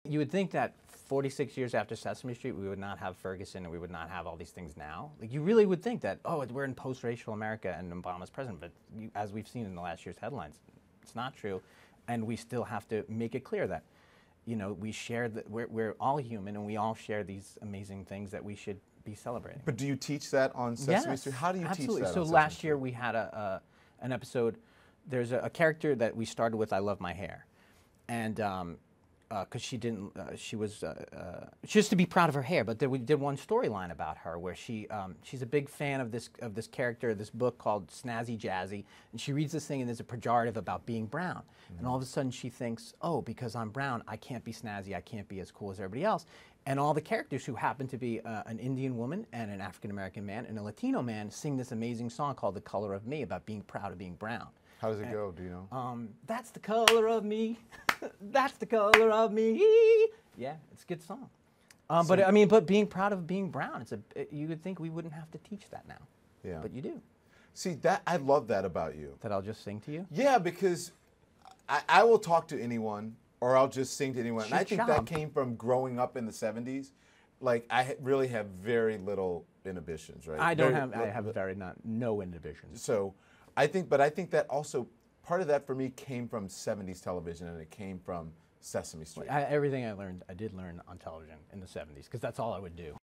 You would think that 46 years after Sesame Street, we would not have Ferguson and we would not have all these things now. Like, you really would think that, oh, we're in post-racial America and Obama's president, but as we've seen in the last year's headlines, it's not true. And we still have to make it clear that, you know, we share, we're all human and we all share these amazing things that we should be celebrating. But do you teach that on Sesame Street? How do you absolutely. teach that So on Sesame last Street? year we had an episode, there's a character that we started with, I Love My Hair. And because she didn't, she was to be proud of her hair. But then we did one storyline about her where she's a big fan of this character, this book called Snazzy Jazzy, and she reads this thing and there's a pejorative about being brown, and all of a sudden she thinks, oh, because I'm brown, I can't be snazzy, I can't be as cool as everybody else. And all the characters who happen to be an Indian woman and an African American man and a Latino man sing this amazing song called "The Color of Me" about being proud of being brown. How does it go? Do you know? That's the color of me. That's the color of me. Yeah, it's a good song. But I mean, but being proud of being brown, you would think we wouldn't have to teach that now. Yeah. But you do. See, that I love that about you. That I'll just sing to you? Yeah, because I will talk to anyone or I'll just sing to anyone. And I think that came from growing up in the 70s. Like, I really have very little inhibitions, right? I have no inhibitions. So I think that also, part of that for me came from 70s television, and it came from Sesame Street. Everything I did learn on television in the 70s, because that's all I would do.